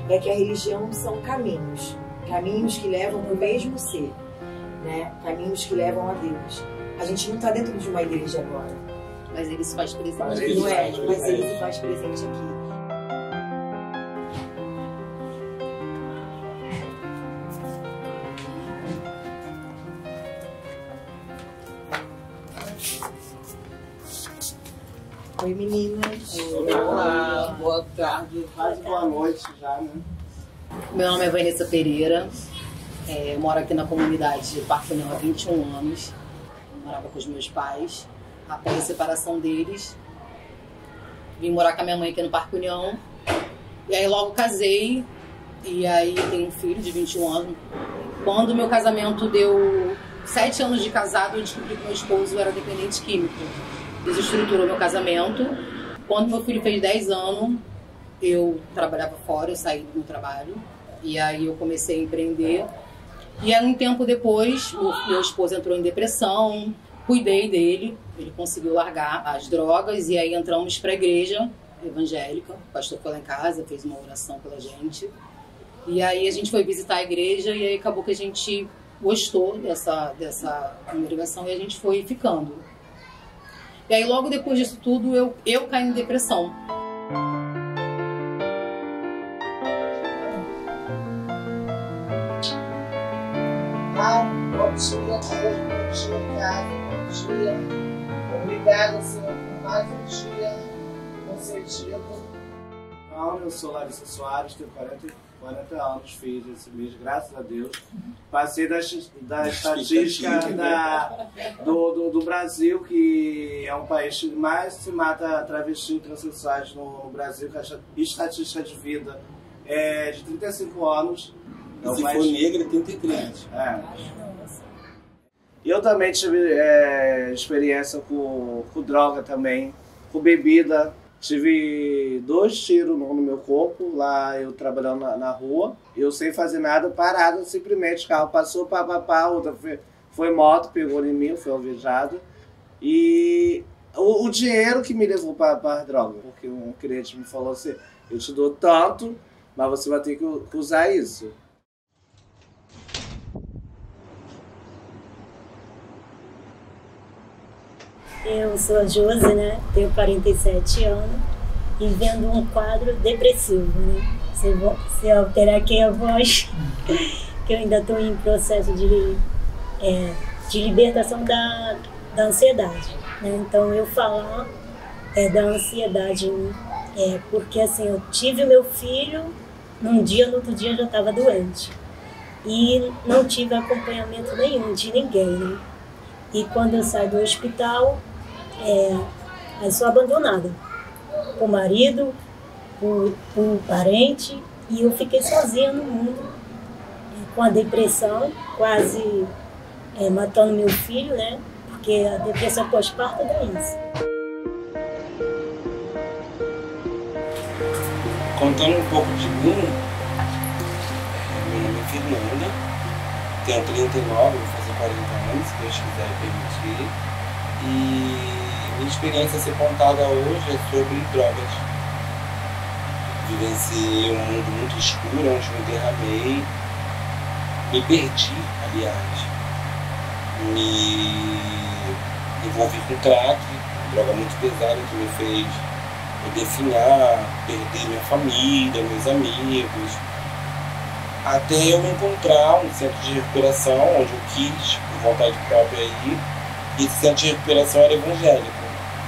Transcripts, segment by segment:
é que a religião são caminhos. Caminhos que levam para o mesmo ser, né? Caminhos que levam a Deus. A gente não está dentro de uma igreja agora. Mas ele se faz presente. Não é? Mas ele se faz presente aqui. Oi, meninas. Olá, boa tarde, quase boa noite já, né? Meu nome é Vanessa Pereira, eu moro aqui na comunidade de Parque União há 21 anos. Morava com os meus pais. Após a separação deles, vim morar com a minha mãe aqui no Parque União. E aí logo casei, e aí tenho um filho de 21 anos. Quando meu casamento deu 7 anos de casado, eu descobri que meu esposo era dependente químico. Desestruturou meu casamento. Quando meu filho fez 10 anos, eu trabalhava fora, eu saí do meu trabalho. E aí eu comecei a empreender. E aí um tempo depois, meu esposo entrou em depressão, cuidei dele, ele conseguiu largar as drogas e aí entramos para a igreja evangélica. O pastor foi lá em casa, fez uma oração pela gente. E aí a gente foi visitar a igreja e aí acabou que a gente gostou dessa congregação e a gente foi ficando. E aí logo depois disso tudo eu caí em depressão. Ai, bom dia, casa, bom dia. Obrigada, Senhor, por mais um dia concedido. Então, eu sou Larissa Soares, tenho 40 anos, fiz esse mês, graças a Deus. Passei da estatística do Brasil, que é um país que mais se mata travesti e transexuais no Brasil, que a estatística de vida é de 35 anos. Se for negra, 33. Eu também tive experiência com droga também, com bebida. Tive 2 tiros no meu corpo, lá eu trabalhando na rua. Eu sem fazer nada, parado, simplesmente o carro passou, outra foi moto, pegou em mim, foi alvejado. E o dinheiro que me levou para a droga, porque um cliente me falou assim, eu te dou tanto, mas você vai ter que usar isso. Eu sou a Josi, né? Tenho 47 anos e vendo um quadro depressivo, né? Se eu alterar aqui a voz, que eu ainda estou em processo de libertação da ansiedade, né? Então eu falar da ansiedade porque assim, eu tive o meu filho num dia, no outro dia eu já estava doente e não tive acompanhamento nenhum de ninguém, né? E quando eu saio do hospital, eu sou abandonada por marido, por parente, e eu fiquei sozinha no mundo, com a depressão, quase matando meu filho, né? Porque a depressão pós-parto é isso. Contando um pouco de mim, meu nome é Fernanda, tenho 39, vou fazer 40 anos, se Deus quiser permitir. E minha experiência a ser contada hoje é sobre drogas. Vivenciei um mundo muito escuro, onde me derramei, me perdi, aliás. Me envolvi com crack, droga muito pesada que me fez me definhar, perder minha família, meus amigos. Até eu me encontrar um centro de recuperação, onde eu quis, por vontade própria, ir. E esse centro de recuperação era evangélico.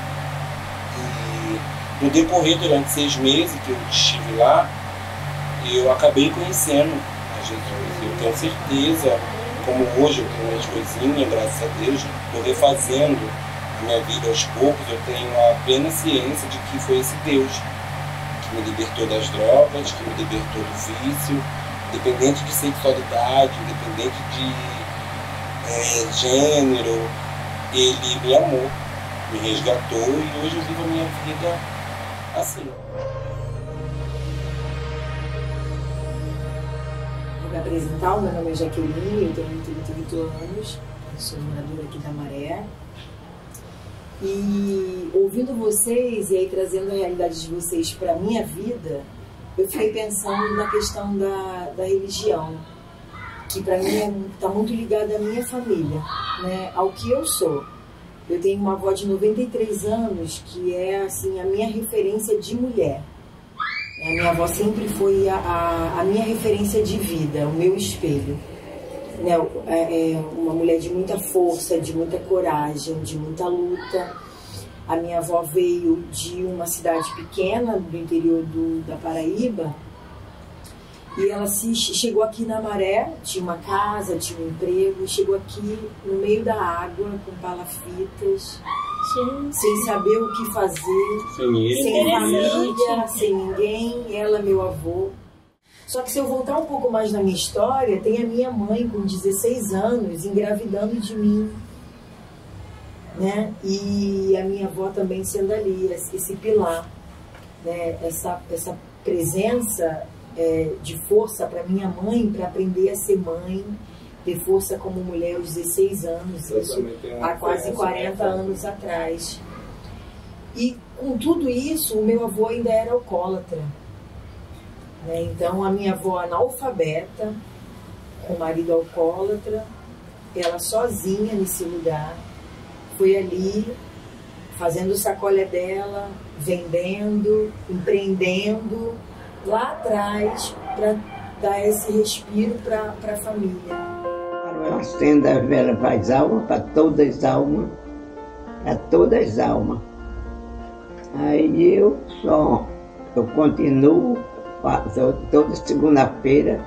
E no decorrer, durante 6 meses que eu estive lá, eu acabei conhecendo a Jesus. Eu tenho certeza, como hoje eu tenho minhas coisinhas, graças a Deus, estou refazendo a minha vida aos poucos, eu tenho a plena ciência de que foi esse Deus que me libertou das drogas, que me libertou do vício, independente de sexualidade, independente de gênero. Ele me amou, me resgatou e hoje eu vivo a minha vida assim. Vou me apresentar, meu nome é Jaqueline, eu tenho 38 anos, sou moradora aqui da Maré. E ouvindo vocês e aí trazendo a realidade de vocês para a minha vida, eu fiquei pensando na questão da religião, que para mim está muito ligada à minha família, né? Ao que eu sou. Eu tenho uma avó de 93 anos que é assim, a minha referência de mulher. A minha avó sempre foi a minha referência de vida, o meu espelho. Né? É uma mulher de muita força, de muita coragem, de muita luta. A minha avó veio de uma cidade pequena do interior da Paraíba e ela chegou aqui na Maré, tinha uma casa, tinha um emprego, chegou aqui no meio da água com palafitas, sem saber o que fazer, sem família, sem ninguém, ela, meu avô. Só que se eu voltar um pouco mais na minha história, tem a minha mãe com 16 anos engravidando de mim, né? E a minha avó também sendo ali, esse pilar, né? Essa presença de força para minha mãe, para aprender a ser mãe, ter força como mulher aos 16 anos, isso há quase 40 anos atrás. E com tudo isso, o meu avô ainda era alcoólatra. Né? Então a minha avó analfabeta, com o marido alcoólatra, ela sozinha nesse lugar, foi ali fazendo sacolha dela, vendendo, empreendendo lá atrás para dar esse respiro para a família. Eu acendo a vela, faz alma para todas as almas, para todas as almas. Aí eu continuo, toda segunda-feira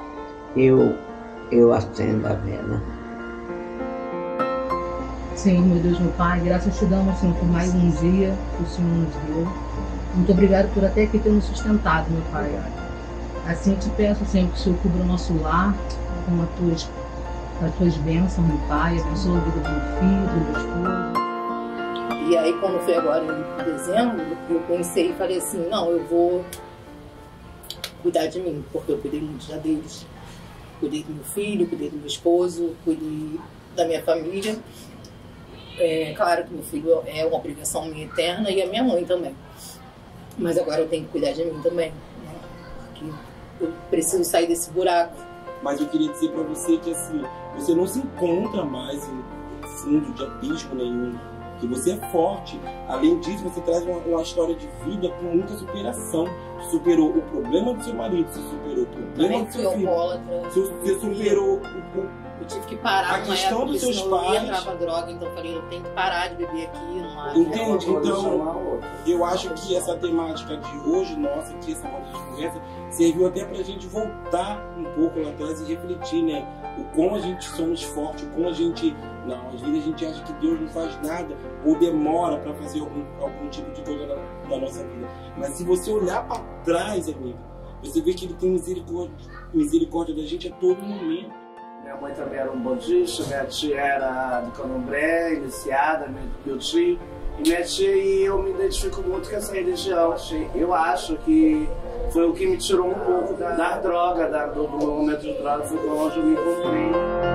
eu acendo a vela. Senhor, meu Deus, meu Pai, graças te damos, Senhor, por mais um dia que o Senhor nos deu. Muito obrigado por até aqui ter nos sustentado, meu Pai. Assim eu te peço, Senhor, que o Senhor cubra o nosso lar com as tuas bênçãos, meu Pai, abençoa a vida do meu filho, do meu esposo. E aí, quando foi agora em dezembro, eu pensei e falei assim, não, eu vou cuidar de mim, porque eu cuidei muito já deles. Cuidei do meu filho, cuidei do meu esposo, cuidei da minha família. Claro que meu filho é uma obrigação minha eterna e a minha mãe também. Mas agora eu tenho que cuidar de mim também, né? Porque eu preciso sair desse buraco. Mas eu queria dizer pra você que assim, você não se encontra mais em fundo de abismo nenhum. Que você é forte. Além disso, você traz uma história de vida com muita superação. Você superou o problema do seu marido, você superou o problema do seu filho. Você superou eu tive que parar a questão dos seus pais. Eu entrava droga, então eu falei, eu tenho que parar de beber aqui. Não entende? Então, eu acho que essa temática de hoje, nossa, aqui, essa roda de conversa, serviu até pra gente voltar um pouco lá atrás e refletir, né? O como a gente somos fortes, o como a gente... Não, às vezes a gente acha que Deus não faz nada ou demora para fazer algum tipo de coisa na nossa vida. Mas se você olhar para trás, amigo, você vê que Ele tem misericórdia da gente a todo momento. Minha mãe também era um bandista, minha tia era do candomblé, iniciada, meu tio. E minha tia e eu me identifico muito com essa religião. Eu acho que foi o que me tirou um pouco da droga, do meu momento de droga, foi onde eu me encontrei.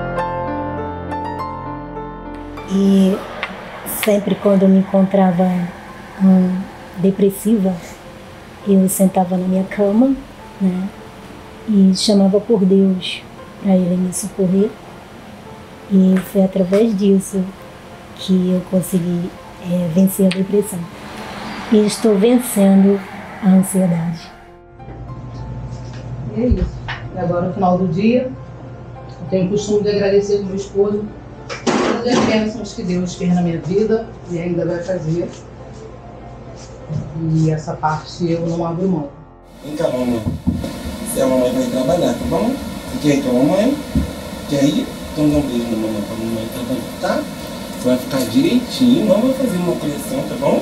E sempre quando eu me encontrava depressiva, eu sentava na minha cama, né, e chamava por Deus para Ele me socorrer. E foi através disso que eu consegui vencer a depressão. E estou vencendo a ansiedade. E é isso. E agora, no final do dia, eu tenho o costume de agradecer ao meu esposo todas as bênçãos que Deus fez na minha vida e ainda vai fazer. E essa parte eu não abro mão. Vem cá, mamãe. Se a mamãe vai trabalhar, tá bom? Você quer ir com a mamãe? Quer ir? Então dá um beijo na mamãe pra mamãe trabalhar, tá? Você vai ficar direitinho, não vai fazer uma coleção, tá bom?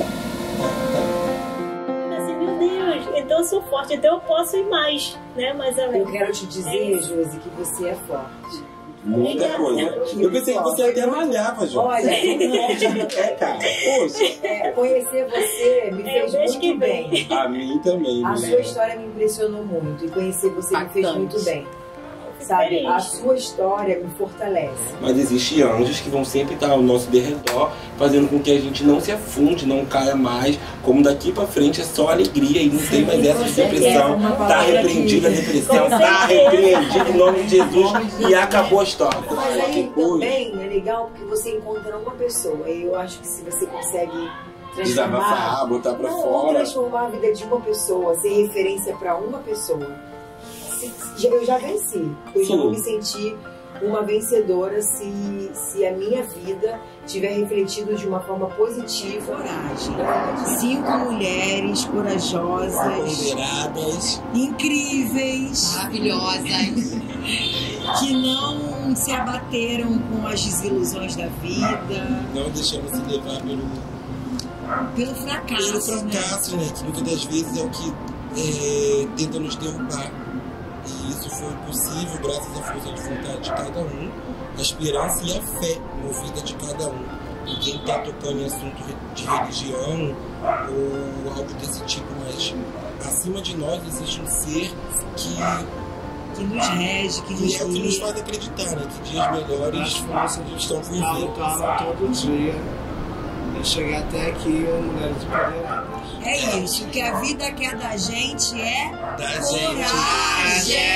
Tá. Assim, meu Deus, então eu sou forte, então eu posso ir mais, né? Mas eu quero te dizer, Josi, que você é forte. Muita coisa. Eu pensei que você até malhava, Josi. Olha, cara. Poxa. Conhecer você me fez muito bem. A mim também. A sua história me impressionou muito e conhecer você me fez muito bem. sabe? feliz. A sua história me fortalece. Mas existem anjos que vão sempre estar ao nosso derredor, fazendo com que a gente não se afunde, não caia mais. Como daqui pra frente é só alegria e não tem mais essa de depressão. Tá repreendida a depressão, tá repreendida em nome de Jesus e acabou a história. Mas aí também é legal porque você encontra uma pessoa. E eu acho que se você consegue Desabafar, botar pra não, fora. transformar a vida de uma pessoa, ser referência pra uma pessoa. Eu já venci. Eu já vou me sentir uma vencedora se a minha vida tiver refletido de uma forma positiva. Coragem. 5 mulheres corajosas, Ponderadas, incríveis, Maravilhosas. que não se abateram com as desilusões da vida, não deixamos se levar pelo fracasso, né? Que muitas das vezes é o que tenta nos derrubar. E isso foi possível graças à força de vontade de cada um, a esperança e a fé movida de cada um. E quem está tocando em assunto de religião ou algo desse tipo, mas acima de nós existe um ser que nos rege, que nos é o que nos guia. faz acreditar, né? Que dias melhores estão por vir. Lutava todo dia e chegar até aqui, mulheres empoderadas. É isso, o que a vida quer da gente é Da gente. coragem.